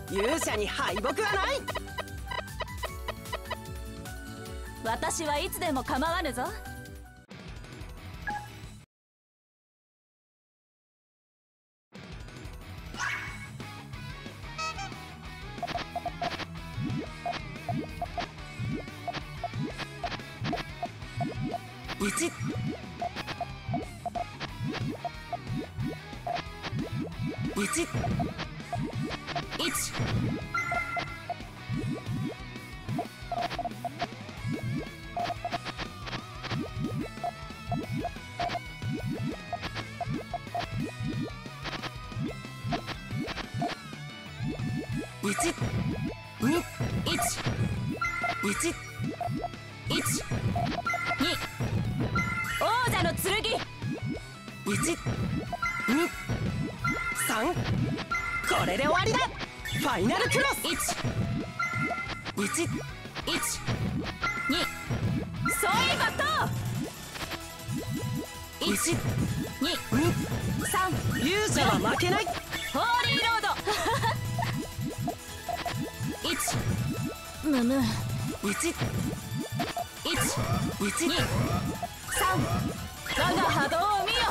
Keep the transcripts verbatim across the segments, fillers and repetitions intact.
勇者に敗北はない。 私はいつでも構わぬぞ。 一一一一二一一一に王者の剣。 一二三これで終わりだ。ファイナルクロス。 一一一にソイバト。 一一二二三勇者は負けない。 ホーリーロード。一むむ一一一二三我が波動を見よ。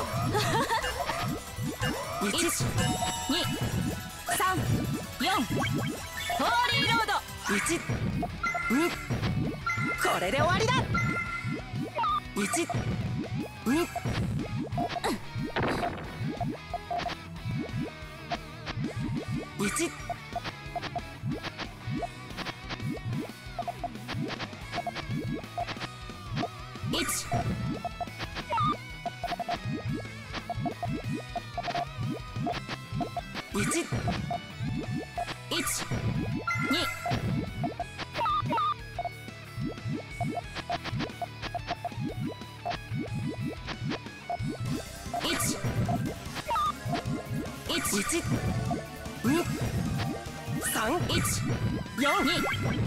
一一二三四ホーリーロード。 一二これで終わりだ。一二一一一一二一一一二三一四二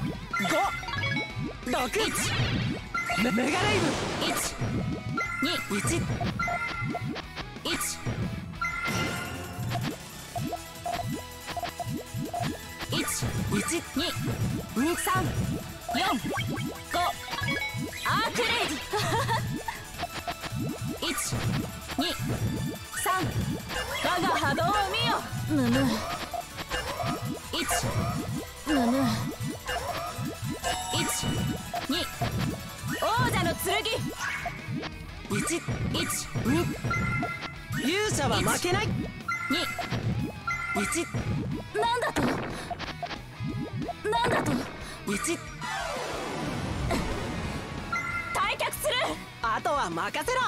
五六メメガレイ一二ブ一一一一二二三四五アークレイディ。一二三我が波動を見よ。むむ一むむ一二王者の剣。 一一二勇者は負けない。 二一なんだとなんだと一退却する。 あとは任せろ。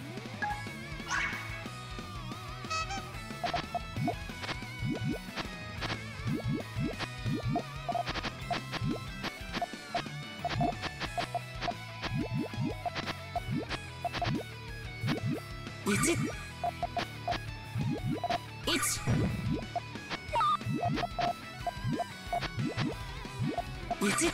一一一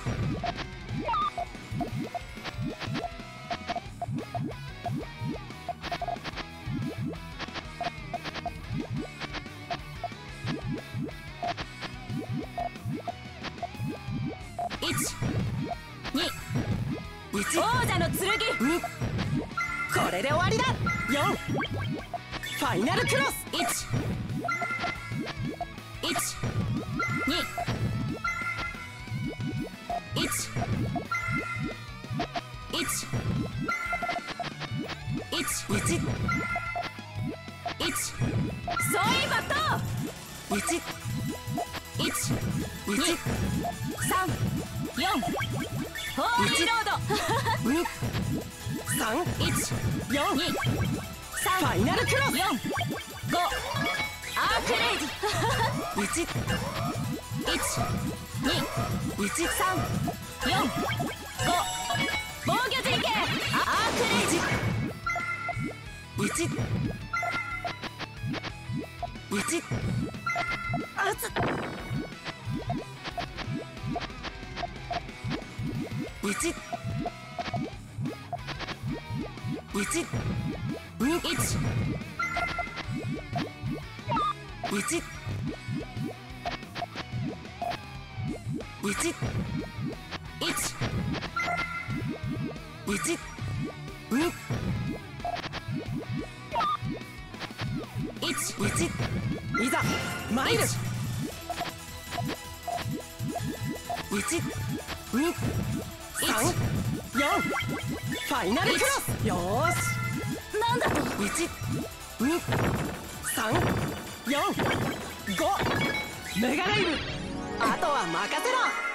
一二王者の剣。 二これで終わりだ。四ファイナルクロス。 一一二一一一一一ソイバト。 一一一二三四ホーリーロード。 二三一四二三ファイナルクロス。 四五アークレイディ。 一一二一三四五防御陣形アークレイジ。 一一あつ一一二一一いち、 いち、 いち、に、 いち、 いち、いざ参る。いち、に、さん、よん、ファイナルクロス。よーし、 なんだと。 いち、に、さん、よん、ご、メガレイブ。あとは任せろ。